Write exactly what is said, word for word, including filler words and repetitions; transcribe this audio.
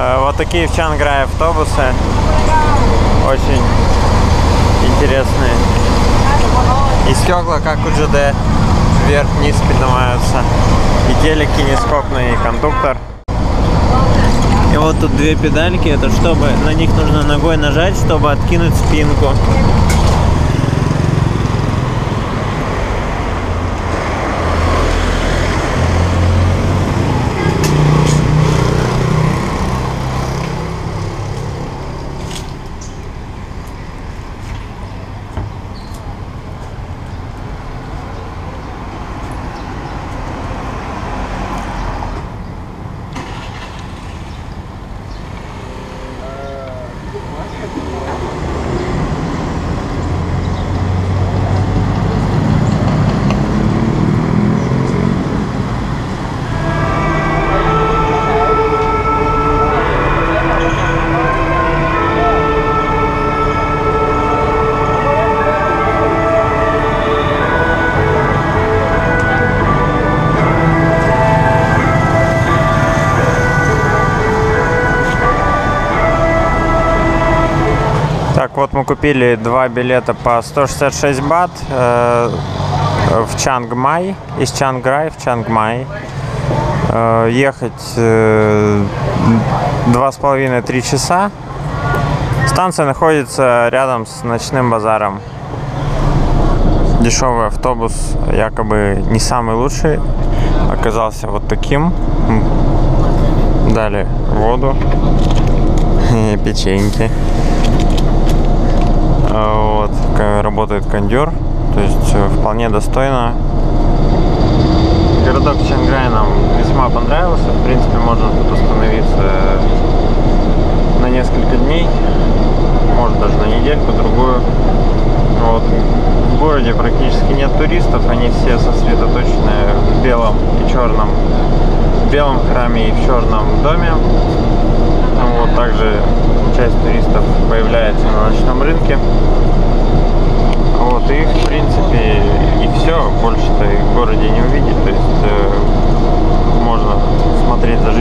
Вот такие в Чанграе автобусы. Очень интересные. И стекла, как у джи ди, вверх-вниз поднимаются. И телеки нескопные, и кондуктор. И вот тут две педальки. Это чтобы на них нужно ногой нажать, чтобы откинуть спинку. Так, вот мы купили два билета по сто шестьдесят шесть бат э, в Чангмай, из Чанграя в Чангмай. Э, ехать э, два с половиной — три часа. Станция находится рядом с ночным базаром. Дешевый автобус, якобы не самый лучший, оказался вот таким. Дали воду и печеньки. Вот, работает кондер, то есть вполне достойно. Городок Чанграй нам весьма понравился. В принципе, можно тут остановиться на несколько дней, может даже на недельку, другую. Вот. В городе практически нет туристов, они все сосредоточены в белом и черном, в белом храме и в черном доме. Вот, также часть туристов появляется на ночном рынке. Вот, и в принципе и все, больше-то и в городе не увидеть. То есть э, можно смотреть за